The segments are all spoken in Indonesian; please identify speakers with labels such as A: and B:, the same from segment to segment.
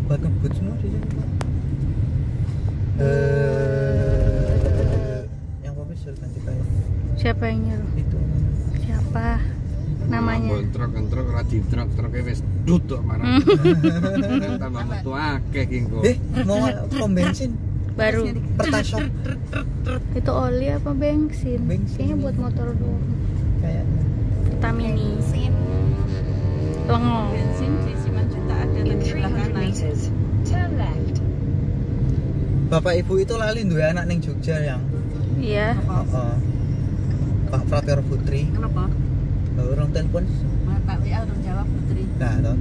A: Buat ngebut semua di sini Pak. Yang apa bisa ganti kayak
B: Siapa yang nyuruh?
A: itu?
B: Siapa namanya?
C: Truk rajin truk-truknya wis duduk marah. Tambah metu akeh ki engko.
A: Mau pom bensin
B: Baru.
A: Pertasok
B: Itu oli apa bensin?
A: Bensin.
B: Kayaknya buat motor doang.
A: kayaknya.
B: Pertamini. Lengo.
D: Bensin di Simanjuntak ada di sebelah kanan.
E: Turn left.
A: Bapak ibu itu lali duwe anak ning Jogja yang
B: Iya.
A: Pak Prater Putri.
D: Kenapa?
A: Orang telepon.
D: Pak WA urung jawab Putri.
A: Nah, toh.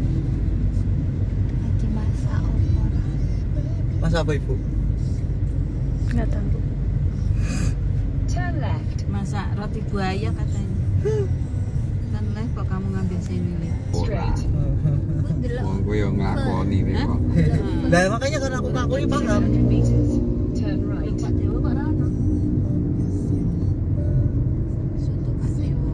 B: Lagi masak opor.
A: Mas apa ibu?
B: Enggak tahu.
E: Turn left.
D: Masak roti buaya katanya. Kan leh kok kamu ngambil sini leh.
E: Straight.
C: Wong kowe yo nglakoni wae kok.
A: Lah makanya karena aku ngakuni paham.
E: 200 meters. Turn right.
D: Pak Dewa Pak Rano. Soto Pak Dewa.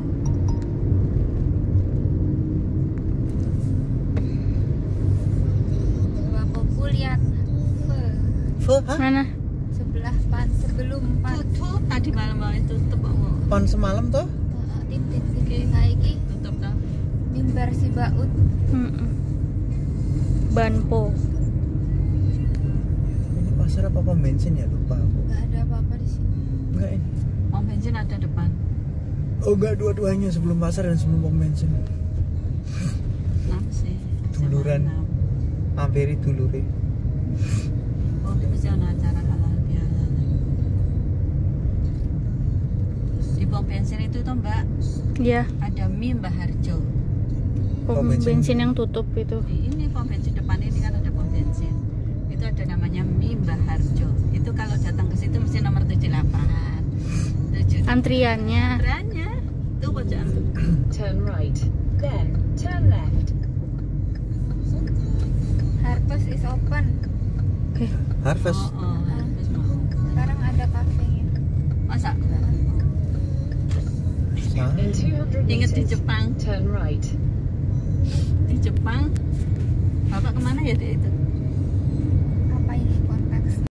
F: Bapakku lihat
A: Hah?
B: Mana?
F: sebelah pan sebelum pan
D: Tutup tadi malam-malam tutup kok.
A: Pon semalam toh?
F: titik saiki
D: Tutup dah.
F: mimbar si baut
B: Banpo.
A: Ini pasar apa pom bensin ya lupa aku.
F: nggak ada apa-apa di sini.
A: Enggak ini.
D: Pom bensin ada depan.
A: Oh enggak, dua-duanya sebelum pasar dan sebelum pom bensin.
D: 6 sih.
A: Duluran. Hampiri dulure.
D: Oh, di mesti ada acara halal biasa. Di pom bensin itu tuh Mbak,
B: Iya.
D: ada mie Mbah Harjo.
B: Pom
A: Pom bensin.
B: bensin yang tutup itu.
D: Ini pom bensin depan ini kan ada pom bensin. Itu ada namanya mie Mbah Harjo. Itu kalau datang ke situ mesti nomor 78. 7.
B: Antriannya.
D: Antriannya tuh pojokan.
E: Turn right. Then turn left.
F: Harvest is open.
A: Harvest.
D: Oh, harus mau.
F: Sekarang ada kafenya.
D: Masa?
A: Nah,
E: In 200
D: Ingat di
E: meters.
D: Jepang.
E: Turn right.
D: Di Jepang. Bapak kemana ya Dek itu?